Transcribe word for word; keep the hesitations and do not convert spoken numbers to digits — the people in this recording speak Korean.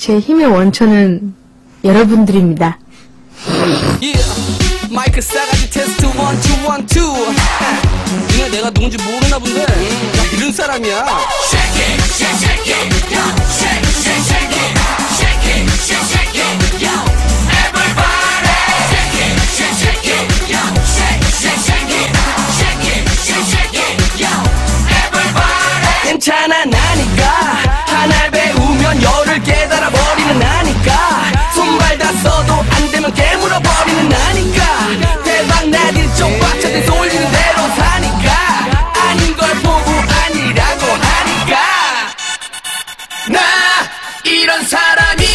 제 힘의 원천은 여러분들입니다. Yeah. 마이크 싸가지 테스트 원 투 원 투. 니네 내가 누군지 모르나 본데 나 이런 사람이야. Shake it, shake, shake it, yo. Shake, shake, shake it, shake it, shake, shake it, yo. Everybody, shake it, shake, shake it, yo. Shake, shake, shake it, shake it, shake, shake it, yo. Everybody. 괜찮아 나니까 하나를 배우면 열을 깨달아 버리는 나니까 손발 다 써도 안 되면 깨물어 버리는 나니까 대박 나딜 좀 빡쳐대 쏠리는 대로 사니까 아닌 걸 보고 아니라고 하니까 나 이런 사람이